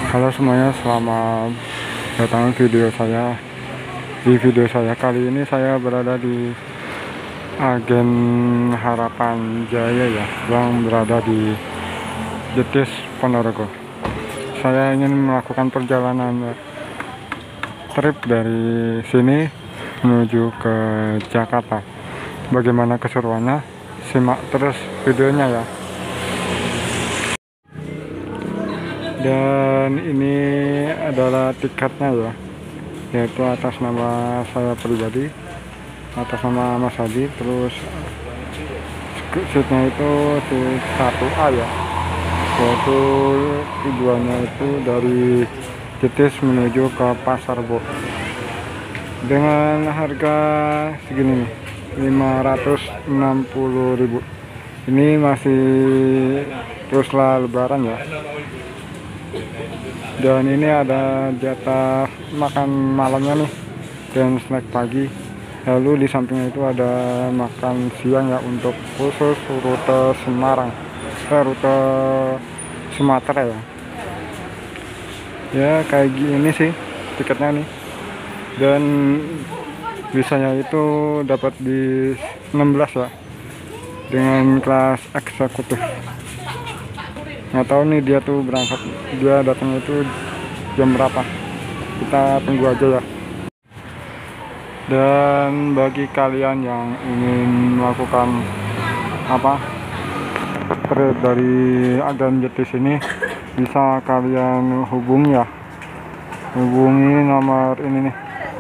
Halo semuanya, selamat datang video saya. Di video saya kali ini saya berada di Agen Harapan Jaya ya, yang berada di Jetis, Ponorogo. Saya ingin melakukan perjalanan trip dari sini menuju ke Jakarta. Bagaimana keseruannya? Simak terus videonya ya. Dan ini adalah tiketnya ya, yaitu atas nama saya pribadi, atas nama Mas Hadi. Terus seatnya itu di 1A ya, yaitu tujuannya itu dari Jetis menuju ke Pasar Bo, dengan harga segini nih, 560.000. Ini masih teruslah lebaran ya. Dan ini ada jatah makan malamnya nih dan snack pagi. Lalu di sampingnya itu ada makan siang ya, untuk khusus rute Semarang, rute Sumatera ya. Ya kayak gini sih tiketnya nih. Dan bisanya itu dapat di 16 ya, dengan kelas eksekutif. Nggak tahu nih dia tuh berangkat, dia datangnya itu jam berapa, kita tunggu aja ya. Dan bagi kalian yang ingin melakukan trip dari Agen Jetis ini, bisa kalian hubungi ya, hubungi nomor ini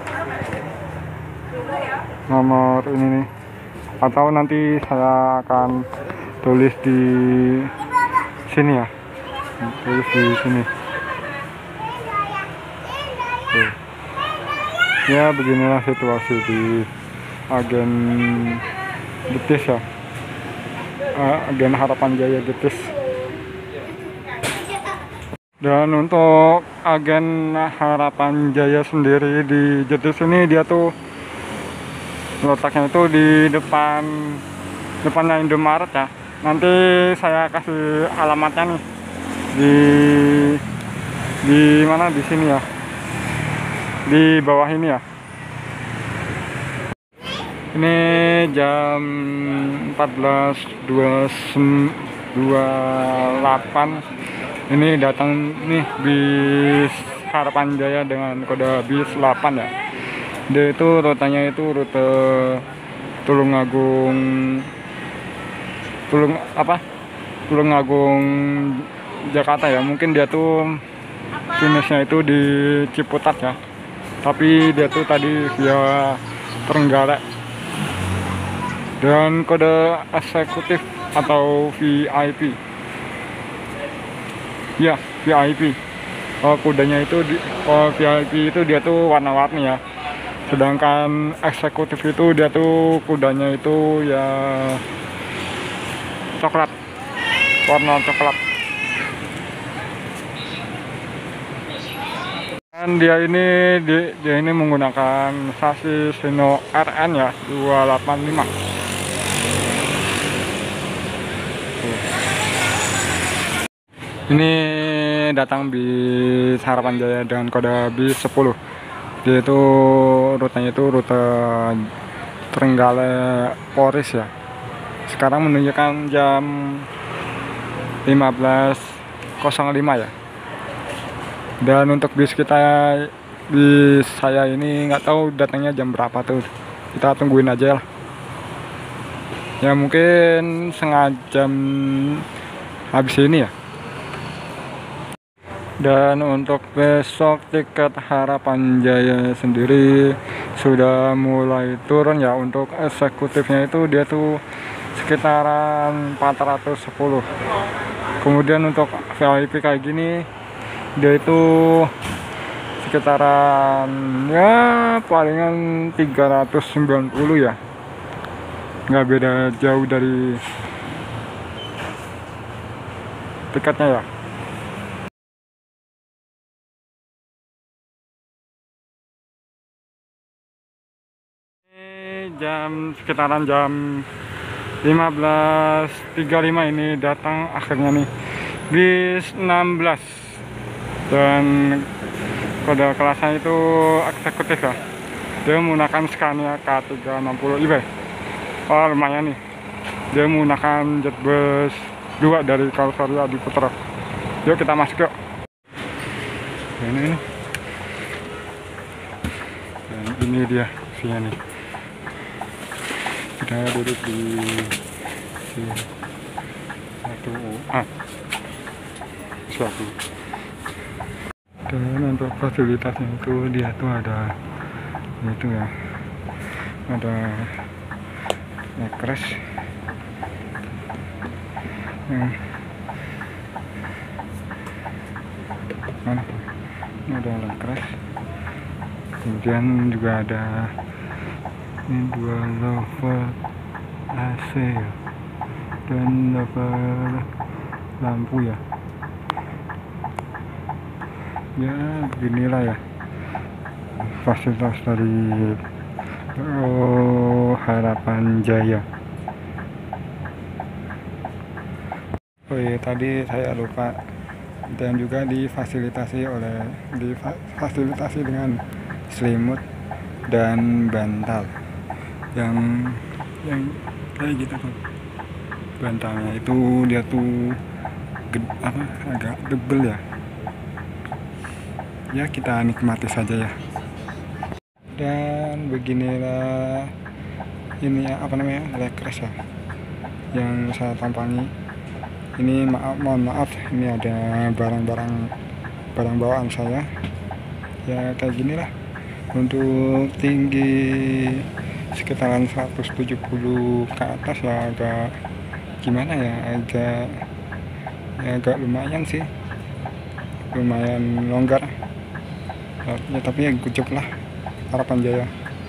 nih, atau nanti saya akan tulis di sini ya, tulis di sini. Tuh. Ya beginilah situasi di Agen Jetis ya, Agen Harapan Jaya Jetis. Dan untuk Agen Harapan Jaya sendiri di Jetis ini, dia tuh letaknya itu di depannya Indomaret ya. Nanti saya kasih alamatnya nih di mana, di sini ya, di bawah ini ya. Ini jam 14.28. Ini datang nih bis Harapan Jaya dengan kode bis 8 ya. Dia itu rutenya itu rute Tulungagung Jakarta ya. Mungkin dia tuh finishnya itu di Ciputat ya, tapi dia tuh tadi via Trenggalek. Dan kode eksekutif atau VIP ya, VIP. Kudanya itu VIP itu dia tuh warna-warni ya, sedangkan eksekutif itu dia tuh kudanya itu ya coklat, warna coklat. Dan dia ini menggunakan sasis Hino RN ya, 285. Ini datang bis Harapan Jaya dengan kode bis 10. Dia itu rutenya itu rute Trenggalek Polres ya. Sekarang menunjukkan jam 15.05 ya. Dan untuk bis saya ini nggak tahu datangnya jam berapa tuh. Kita tungguin aja lah. Ya mungkin setengah jam habis ini ya. Dan untuk besok tiket Harapan Jaya sendiri sudah mulai turun ya. Untuk eksekutifnya itu dia tuh sekitaran 410. Kemudian untuk VIP kayak gini dia itu sekitaran ya palingan 390 ya, nggak beda jauh dari tiketnya ya. Sekitaran jam 15.35 ini datang akhirnya nih bis 16 Dan kode kelasnya itu eksekutif ya. Dia menggunakan Scania K360 IB. Oh lumayan nih. Dia menggunakan jetbus 2 dari Calvaria Adi Putra. Yuk kita masuk yuk. Ini. Dan ini dia isinya nih. Kita duduk di sini. 1A. Suatu. Dan untuk fasilitasnya itu dia tuh ada itu ya, ada nekres mana ini ada nekres, kemudian juga ada ini 2 level AC ya, dan level lampu ya. Ya beginilah ya fasilitas dari Harapan Jaya. Oh iya, tadi saya lupa, dan juga difasilitasi dengan selimut dan bantal yang kayak gitu tuh. Bantalnya itu dia tuh agak tebel ya. Ya kita nikmati saja ya. Dan beginilah ini ya, lekres ya yang saya tampangi. Ini mohon maaf, ini ada barang bawaan saya ya, kayak gini lah. Untuk tinggi sekitaran 170 ke atas ya, agak gimana ya, agak lumayan sih, lumayan longgar ya, tapi ya gucup lah Harapan Jaya.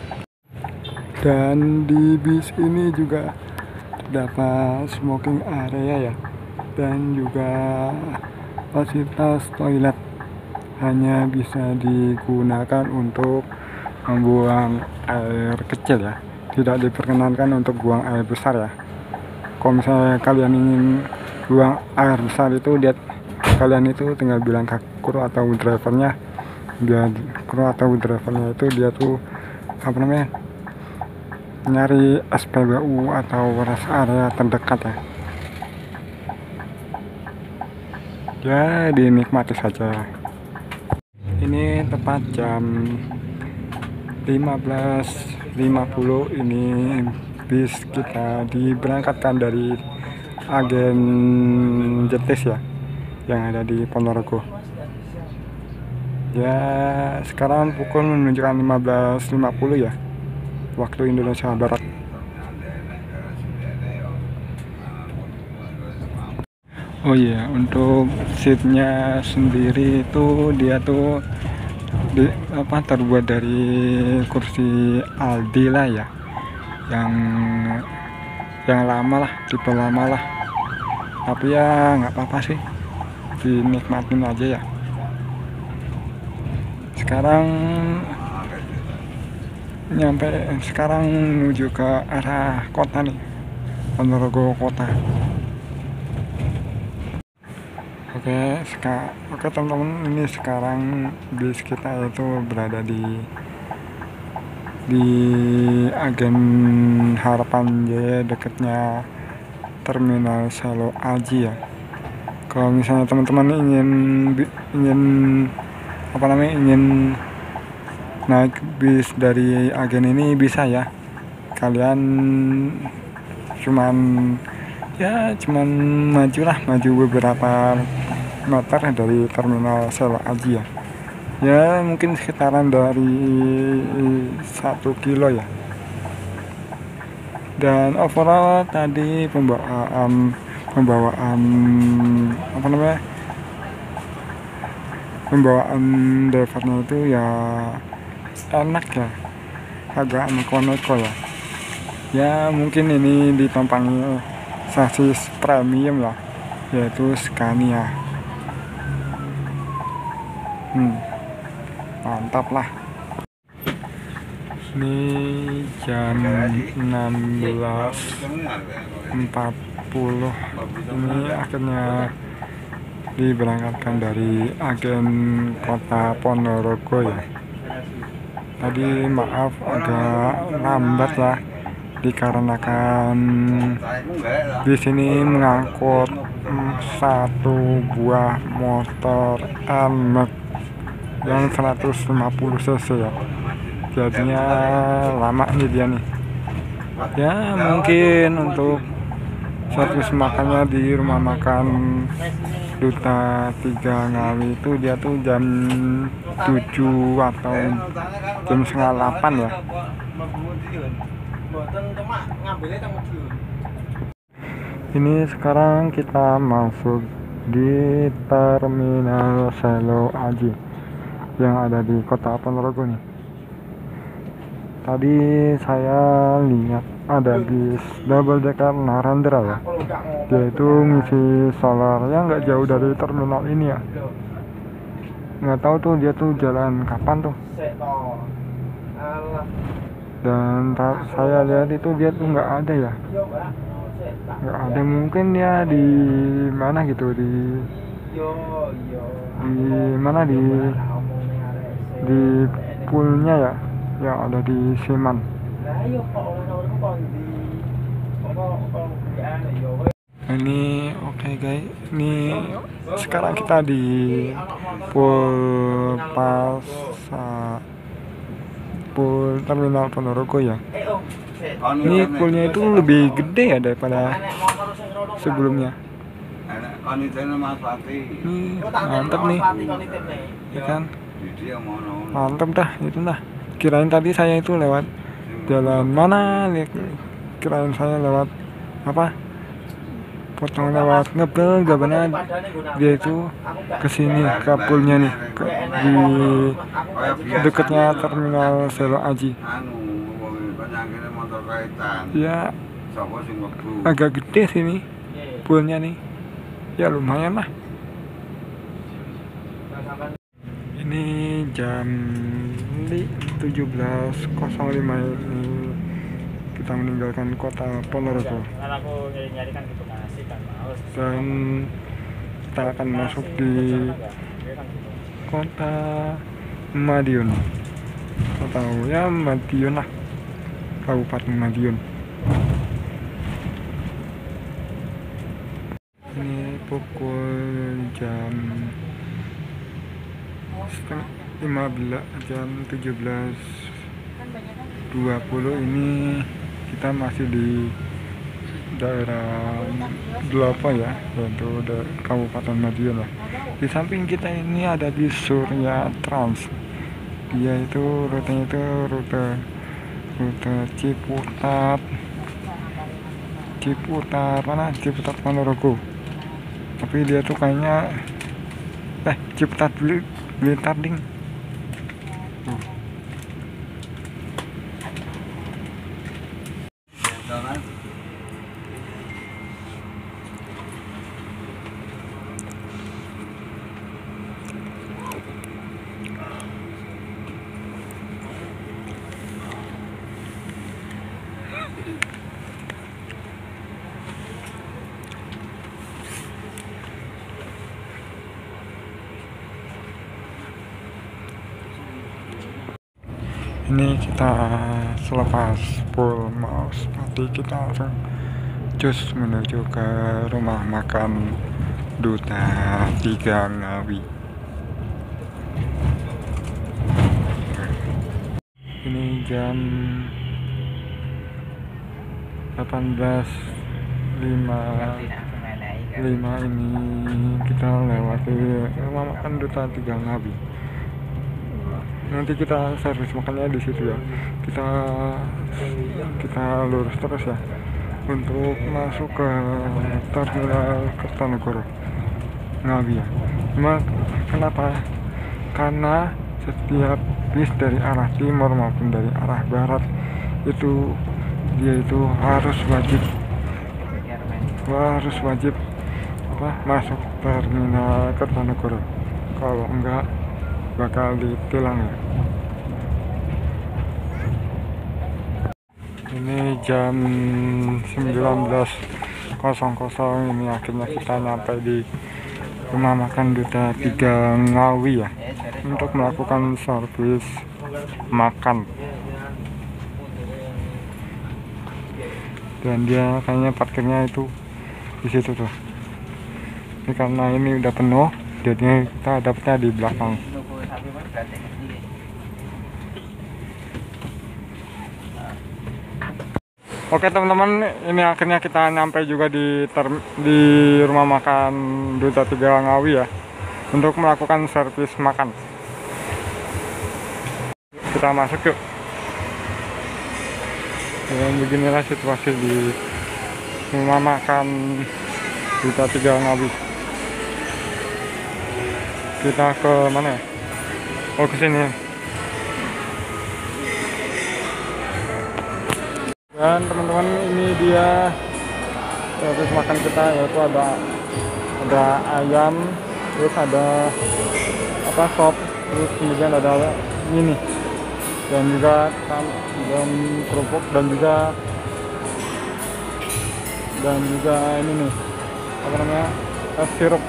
Dan di bis ini juga terdapat smoking area ya, dan juga fasilitas toilet hanya bisa digunakan untuk membuang air kecil ya, tidak diperkenankan untuk buang air besar ya. Kalau misalnya kalian ingin buang air besar itu, kalian itu tinggal bilang ke kru atau drivernya. Itu dia tuh nyari SPBU atau rest area terdekat ya. Ya dinikmati saja. Ini tepat jam 15.50 ini bis kita diberangkatkan dari agen Jetis ya, yang ada di Ponorogo. Ya sekarang pukul menunjukkan 15.50 ya, waktu Indonesia Barat. Oh iya, untuk seatnya sendiri itu dia tuh terbuat dari kursi Aldi lah ya, yang lama lah, tipe lama lah. Tapi ya nggak apa-apa sih, dinikmatin aja ya. Sekarang menuju ke arah kota nih, Ponorogo kota. Oke teman-teman, ini sekarang bis kita itu berada di agen Harapan Jaya, dekatnya Terminal Selo Aji ya. Kalau misalnya teman-teman ingin naik bis dari agen ini, bisa ya. Kalian cuman maju beberapa meter dari Terminal Selo Aji ya. Ya mungkin sekitaran dari 1 kilo ya. Dan overall tadi pembawaan drivernya itu ya enak ya, agak neko-neko ya. Ya mungkin ini ditumpangi sasis premium ya, yaitu Scania. Mantap lah. Ini jam 16.40. Ini akhirnya diberangkatkan dari agen kota Ponorogo ya. Tadi maaf agak lambat ya, dikarenakan di sini mengangkut satu buah motor NMAX yang 150 cc ya. Jadinya lama nih dia nih. Ya mungkin untuk servis makannya di rumah makan Duta 3 Ngawi itu dia tuh jam 7 atau jam setengah 8 ya. Ini sekarang kita masuk di Terminal Selo Aji yang ada di Kota Ponorogo nih. Tadi saya lihat ada bis double decker Narendra ya, dia itu ngisi solar ya, nggak jauh dari terminal ini ya. Nggak tahu tuh dia tuh jalan kapan tuh. Dan saya lihat itu dia tuh nggak ada ya, nggak ada, mungkin dia di mana gitu, di mana di poolnya ya, yang ada di Seman. Ini oke guys, ini sekarang kita di pool terminal Ponorogo ya. Ini poolnya itu lebih gede ya daripada sebelumnya. Mantap nih, ya kan? Mantap dah, itu dah. Kirain tadi saya itu lewat jalan mana, kirain saya lewat apa, potong lewat ngebel, gak benar, dia itu kesini ke poolnya nih, di dekatnya terminal Selo Aji ya. Agak gede sini poolnya nih ya, lumayan lah. Ini jam 17.05 ini kita meninggalkan kota Ponorogo dan kita akan masuk di kota Madiun, atau ya Madiun lah, Kabupaten Madiun. Ini pukul jam 17.20 ini kita masih di daerah Delapan ya, yaitu Kabupaten Madiun lah. Di samping kita ini ada di Surya Trans, dia itu rutenya itu rute Ciputat mana, Ciputat Ponorogo, tapi dia tuh kayaknya Ciputat Blitar ding. Ini kita selepas pool Maus Pati, kita langsung cus menuju ke rumah makan Duta 3 Ngawi. Ini jam 18.05 ini kita lewati rumah makan Duta 3 Ngawi. Nanti kita servis makannya di situ ya. Kita lurus terus ya untuk masuk ke terminal Kertanegara Ngawi ya. Kenapa? Karena setiap bis dari arah timur maupun dari arah barat itu dia itu harus wajib masuk terminal Kertanegara. Kalau enggak bakal ditilang ya. Ini jam 19.00 ini akhirnya kita nyampe di rumah makan Duta 3 Ngawi ya, untuk melakukan servis makan. Dan dia kayaknya parkirnya itu di situ tuh. Ini karena ini udah penuh, jadinya kita dapetnya di belakang. Oke teman-teman, ini akhirnya kita nyampe juga di rumah makan Duta 3 Ngawi ya, untuk melakukan servis makan. Kita masuk yuk. Dan beginilah situasi di rumah makan Duta 3 Ngawi. Kita ke mana ya? Oh, ke sini. Dan teman-teman, ini dia servis makan kita, yaitu ada ayam, terus ada sop, terus kemudian ada mie dan juga kerupuk dan juga ini nih es sirup.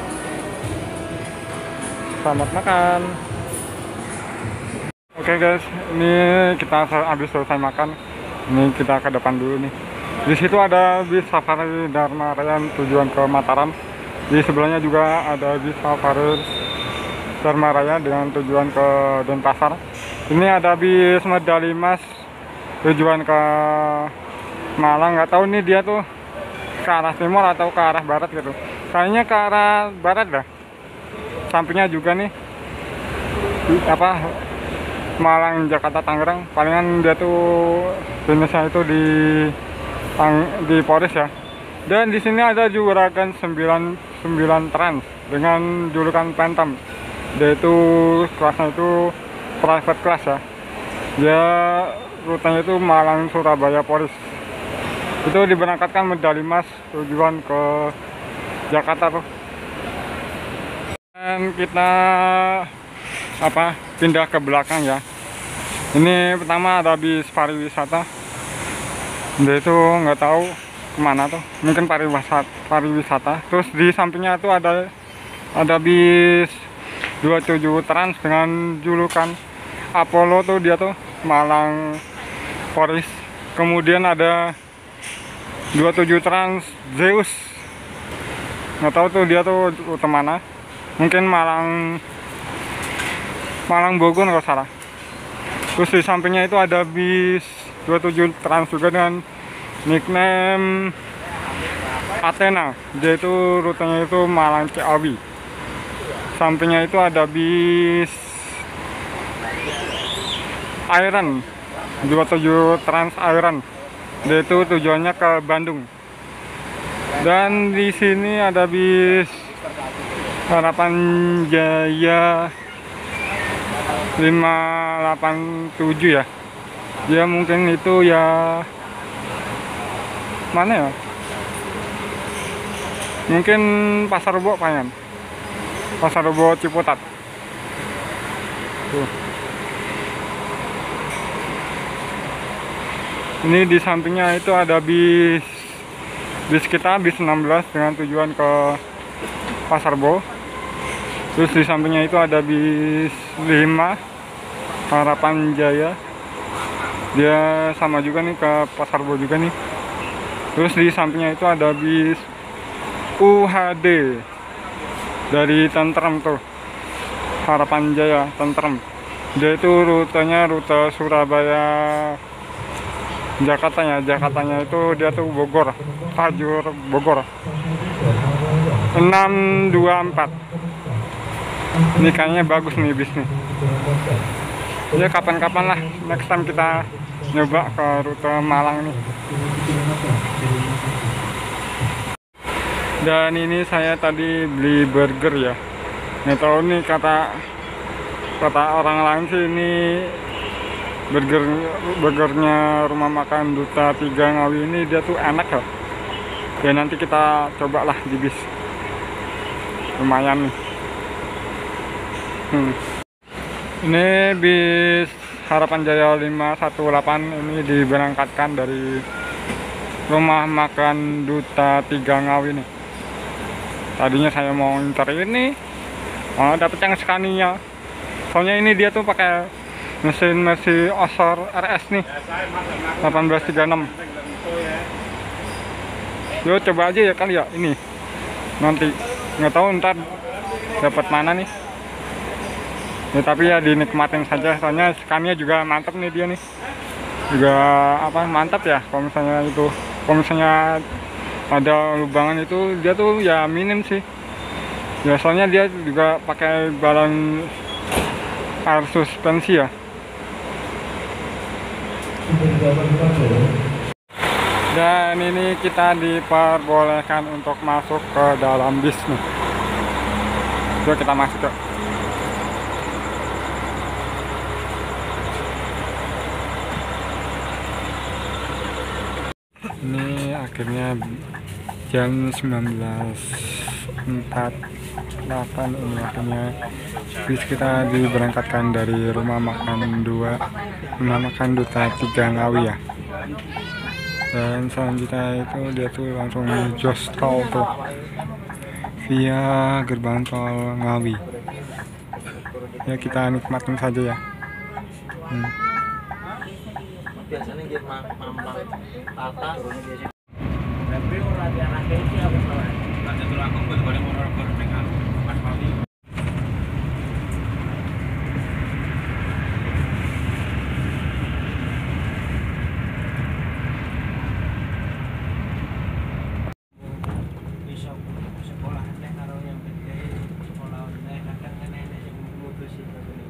Selamat makan. Oke guys, ini kita habis selesai makan. Ini kita ke depan dulu nih. Di situ ada bis safari Dharma Raya tujuan ke Mataram. Di sebelahnya juga ada bis safari Dharma Raya dengan tujuan ke Denpasar. Ini ada bis Medali Emas tujuan ke Malang. Nggak tahu nih dia tuh ke arah timur atau ke arah barat gitu. Kayaknya ke arah barat dah. Sampingnya juga nih Malang, Jakarta, Tangerang. Palingan dia tuh finishnya itu di Polres ya. Dan di sini ada Juragan 99 Trans dengan julukan Phantom. Dia itu kelasnya itu private class ya. Dia rutenya itu Malang, Surabaya, Polres. Itu diberangkatkan Medali Emas tujuan ke Jakarta tuh. Dan kita pindah ke belakang ya. Ini pertama ada bis pariwisata. Dia itu nggak tahu kemana tuh, mungkin pariwisata. Terus di sampingnya itu ada bis 27 Trans dengan julukan Apollo tuh, dia tuh Malang Polres. Kemudian ada 27 Trans Zeus, nggak tahu tuh dia tuh rute mana, mungkin Malang Bogor nggak salah. Terus di sampingnya itu ada bis 27 Trans juga dengan nickname Athena. Dia itu rutenya itu Malang Ciawi. Sampingnya itu ada bis Iron 27 Trans Iron. Dia itu tujuannya ke Bandung. Dan di sini ada bis Harapan Jaya 587 ya. Dia mungkin itu ya mana ya? Mungkin Pasar Rebo Payan. Pasar Rebo Ciputat. Tuh. Ini di sampingnya itu ada bis kita bis 16 dengan tujuan ke Pasar Rebo. Terus di sampingnya itu ada bis 5 Harapan Jaya. Dia sama juga nih ke Pasar Rebo juga nih. Terus di sampingnya itu ada bis UHD dari Tentrem tuh, Harapan Jaya Tentrem. Dia itu rutenya rute Surabaya Jakartanya itu dia tuh Bogor, Tajur Bogor 624. Ini kayaknya bagus nih bis nih. Ya kapan-kapan lah, next time kita nyoba ke rute Malang nih. Dan ini saya tadi beli burger ya. Nggak tahu nih kata orang lain sih ini burgernya rumah makan Duta 3 Ngawi ini dia tuh enak ya. Ya nanti kita cobalah di bis. Lumayan nih. Ini bis Harapan Jaya 518 ini diberangkatkan dari rumah makan Duta 3 Ngawi nih. Tadinya saya mau ntar ini, malah dapet yang Scania. Soalnya ini dia tuh pakai mesin Mercy Osor RS nih, 1836. Yo coba aja ya kali ya ini. Nanti nggak tahu ntar dapat mana nih. Ya tapi ya dinikmatin saja, soalnya Scania juga mantap nih dia nih. Juga apa mantap ya kalau misalnya itu, kalau misalnya ada lubangan itu dia tuh ya minim sih. Ya soalnya dia juga pakai balon air suspensi ya. Dan ini kita diperbolehkan untuk masuk ke dalam bis nih. Yuk kita masuk yuk. Ini akhirnya jam 19.48 ini akhirnya bis kita diberangkatkan dari rumah makan Duta 3 Ngawi ya. Dan selanjutnya itu dia tuh langsung jos tol tuh via gerbang tol Ngawi. Ya kita nikmatin saja ya. Biasanya dia mampang tata tapi orang di anak ini apa salah ada tuh aku boleh orang dengan Mas Pali. Bisa sekolah teh karo yang gede sekolah teh kadang nenek sing mutusin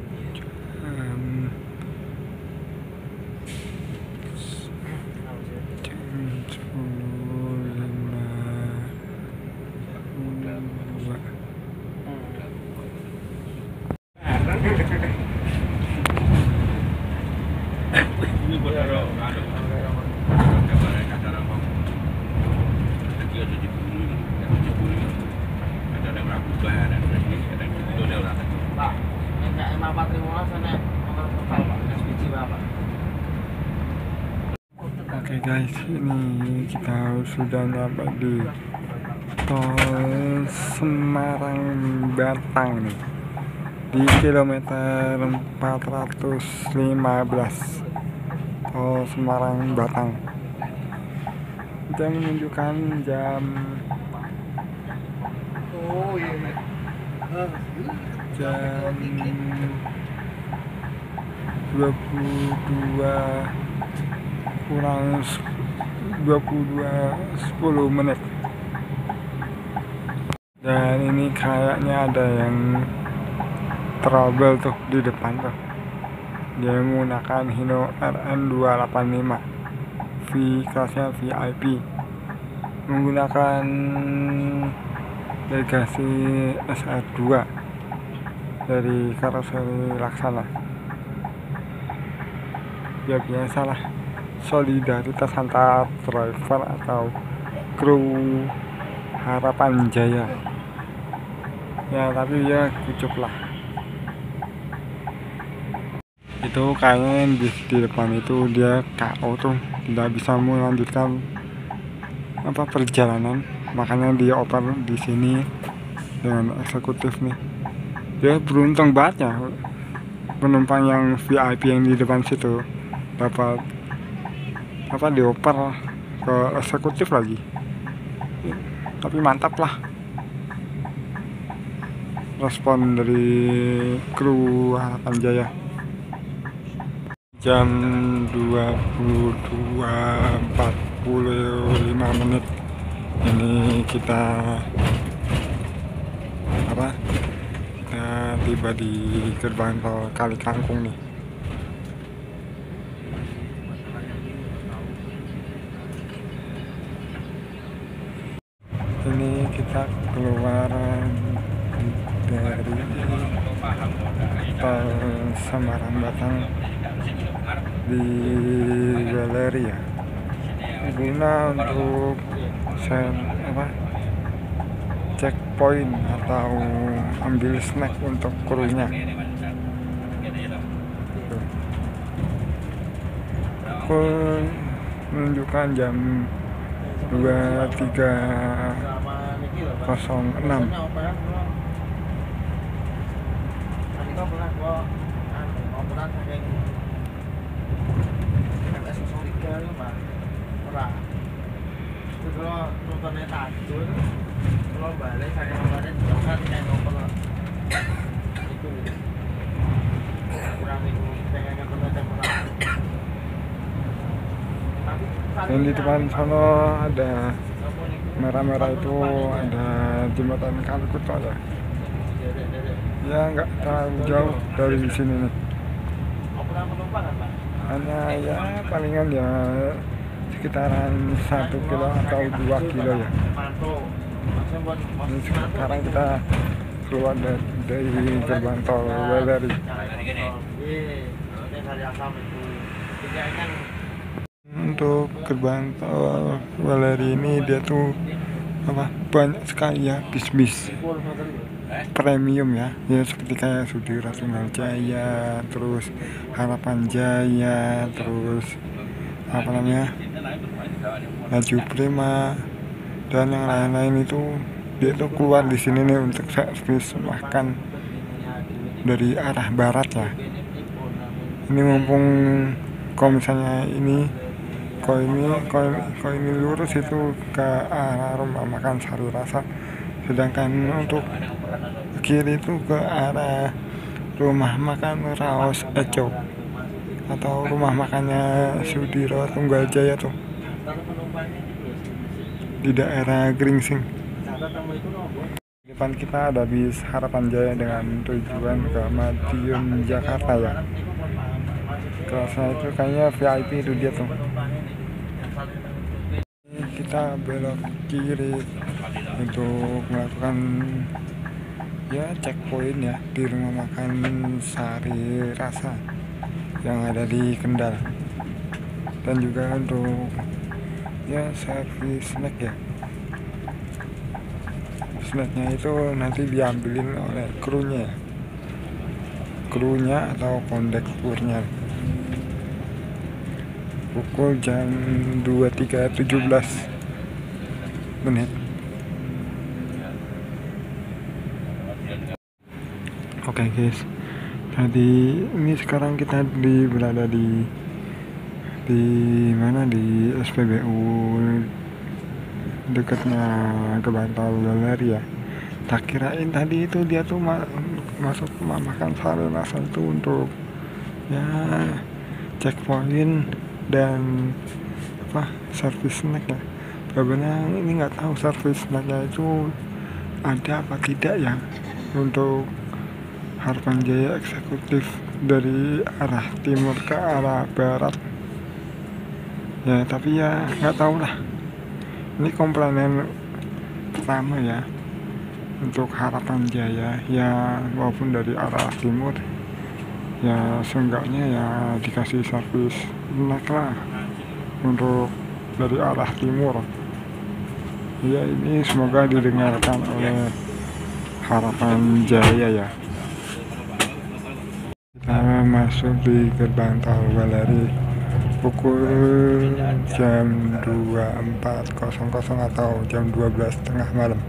ini buat ada Oke guys, ini kita sudah nyampe di tol Semarang Batang nih, di kilometer 415 tol Semarang Batang. Kita menunjukkan jam 22:10 dan ini kayaknya ada yang trouble tuh di depan tuh. Dia menggunakan Hino RN285 kelasnya VIP, menggunakan legasi SR2 dari karoseri Laksana. Ya biasalah, solidaritas antar driver atau kru Harapan Jaya ya, tapi ya kucup lah. Itu kayaknya di depan itu dia KO tuh, tidak bisa melanjutkan apa perjalanan, makanya dia oper di sini dengan eksekutif nih. Dia beruntung banget ya, penumpang yang VIP yang di depan situ dapat apa dioper ke eksekutif lagi. Tapi mantap lah respon dari kru Harapan Jaya. Jam 22:45 ini kita tiba di gerbang tol Kali Kangkung nih. Ini kita keluar dari tol Semarang Batang di galeri ya, guna untuk checkpoint atau ambil snack untuk krunya. Menunjukkan jam 23:00 Tadi kau pernah gua operan saking MS 03 itu Pak. Ora. Itu kalau nontonnya tajul kalau balik saya kemarin kan kayak oper. Itu. Kurang itu pengen nonton pernah. Dan di depan sana ada merah-merah itu ada jembatan Kalkuta ya. Ya nggak terlalu jauh dari sini nih. Hanya ya palingan ya sekitaran 1 kilo atau 2 kilo ya. Ini sekarang kita keluar dari gerbang tol Weleri. Untuk gerbang tol Weleri ini dia tuh banyak sekali ya bis-bis premium ya seperti kayak Sudirah Tunggal Jaya, terus Harapan Jaya, terus Laju Prima dan yang lain-lain itu dia tuh keluar di sini nih untuk servis makan dari arah barat ya. Ini mumpung kalau misalnya kalau ini lurus itu ke arah rumah makan Sari Rasa, sedangkan untuk kiri itu ke arah rumah makan Raos Eco atau rumah makannya Sudirah Tunggal Jaya tuh di daerah Gringsing. Depan kita ada bis Harapan Jaya dengan tujuan ke Madiun Jakarta ya. Kelasnya itu kayaknya VIP itu dia tuh. Kita belok kiri untuk melakukan checkpoint ya di rumah makan Sari Rasa yang ada di Kendal, dan juga untuk servis snack ya. Snacknya itu nanti diambilin oleh krunya atau kondekturnya pukul jam 23.17 menit. Oke guys, tadi ini sekarang kita berada di mana, di SPBU dekatnya gerbang tol Weleri ya. Tak kirain tadi itu dia tuh masuk rumah makan Sari Rasa itu untuk checkpoint dan servis snack ya. Sebenarnya ini nggak tahu servis snacknya itu ada apa tidak ya untuk Harapan Jaya eksekutif dari arah timur ke arah barat ya, tapi ya nggak tahu lah. Ini komponen pertama ya untuk Harapan Jaya ya, walaupun dari arah timur ya seenggaknya ya dikasih servis snack lah untuk dari arah timur ya. Ini semoga didengarkan oleh Harapan Jaya ya. Kita masuk di gerbang tol Weleri pukul jam 24.00 atau jam 12.30 malam.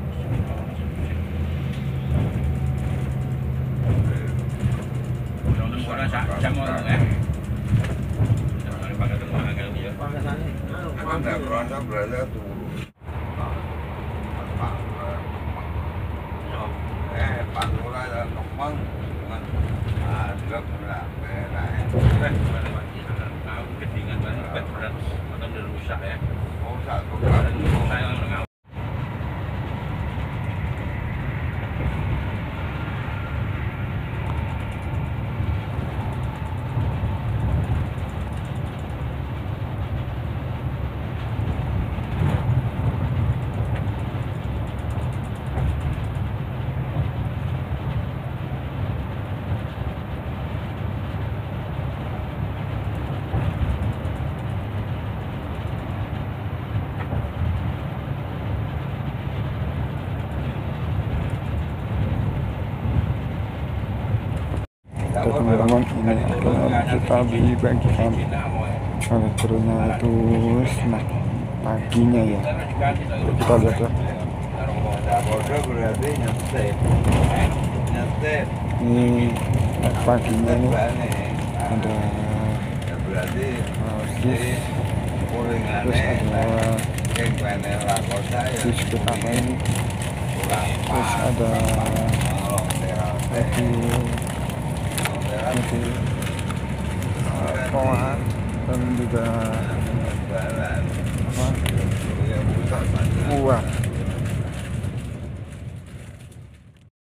Teman-teman, ini kita dibagikan oleh krunya itu snack paginya ya. Kita lihat ya. Kode berarti nyetip. Nyetip. Ini paginya nih ada Ya berarti bis, terus ada bis pertama ini, terus ada mobil mobil toa dan juga